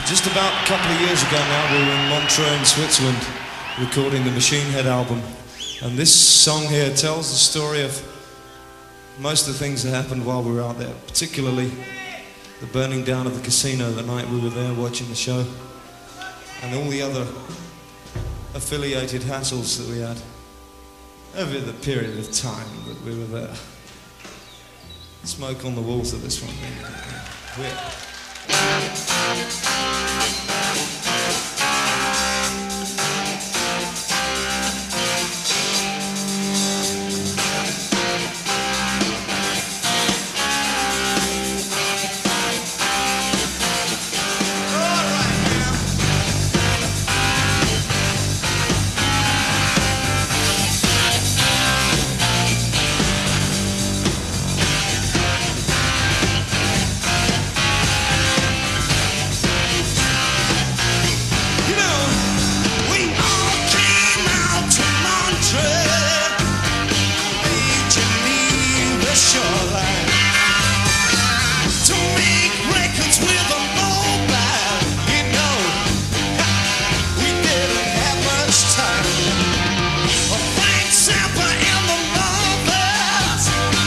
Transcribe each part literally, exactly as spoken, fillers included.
Just about a couple of years ago now, we were in Montreux in Switzerland recording the Machine Head album. And this song here tells the story of most of the things that happened while we were out there, particularly the burning down of the casino the night we were there watching the show, and all the other affiliated hassles that we had over the period of time that we were there. Smoke on the walls of this one. We're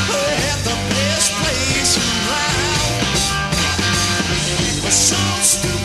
so stupid.